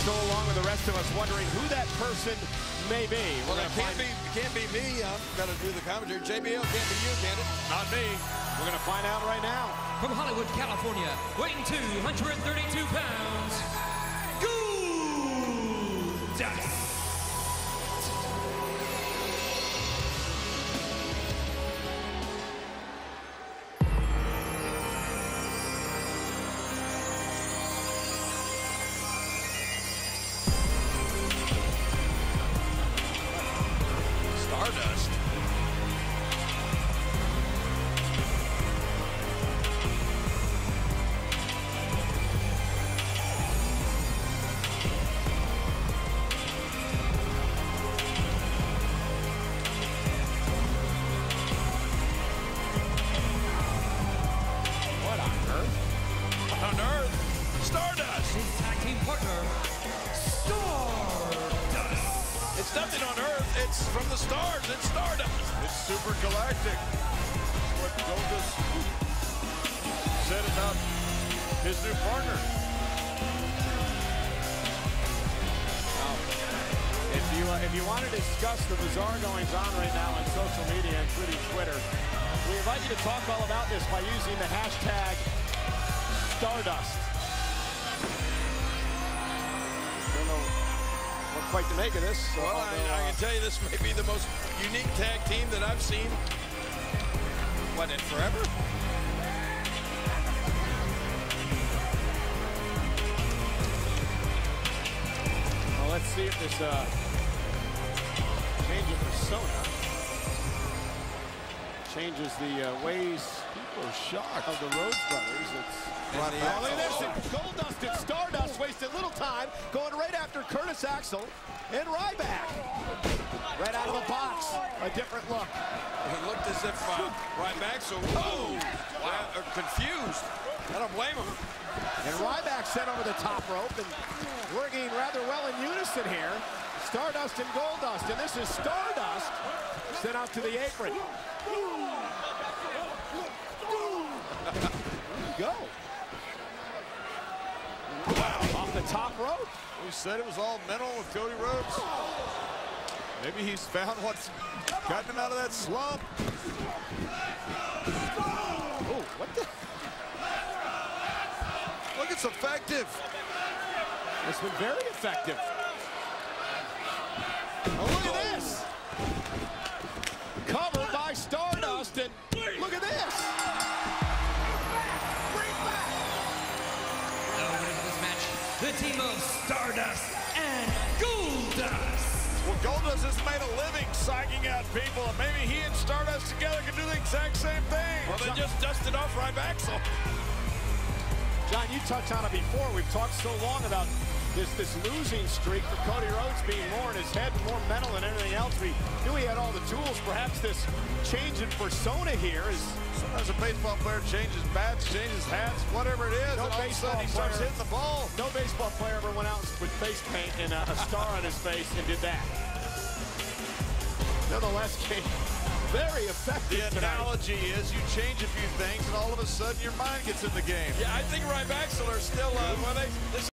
so along with the rest of us wondering who that person may be. Well, it can't be me. I'm going to do the commentary. JBL can't be you, can it? Not me. We're going to find out right now. From Hollywood, California, weighing 232 pounds, Goldust. Stardust. What on earth? On Earth, Stardust. His tag team partner, Stardust. It's nothing on Earth. It's from the stars. It's Stardust. It's super galactic. What Goldust said about his new partner. If you want to discuss the bizarre goings-on right now on social media, including Twitter, we invite you to talk all about this by using the hashtag Stardust. Don't know what quite to make of this. So Well, I can tell you this may be the most unique tag team that I've seen, what, in forever? Well, let's see if this change of persona changes the ways People are shocked. of the Rhodes brothers. It's Look at this. Goldust and Stardust wasted little time going right after Curtis Axel and Ryback. Right out of the box. A different look. It looked as if Ryback, confused. I don't blame him. And Ryback sent over the top rope and working rather well in unison here. Stardust and Goldust, and this is Stardust sent out to the apron. Go. Wow, off the top rope. We said it was all mental with Cody Rhodes. Maybe he's found what's gotten him out of that slump. Oh, what the? Look, it's effective. It's been very effective. Oh, look at this. Covered by Stardust, and look at this. The team of Stardust and Goldust. Well, Goldust has made a living psyching out people, and maybe he and Stardust together can do the exact same thing. Well, they just dusted off Ryback. John, you touched on it before. We've talked so long about this losing streak for Cody Rhodes being more in his head, more mental than anything else. We knew he had all the tools. Perhaps this change in persona here is... Sometimes a baseball player changes bats, changes hats, whatever it is, No and all of a sudden he starts hitting the ball. No baseball player ever went out with face paint and a star on his face and did that. Nonetheless, very effective. The analogy is you change a few things, and all of a sudden your mind gets in the game. Yeah, I think Ryback are still,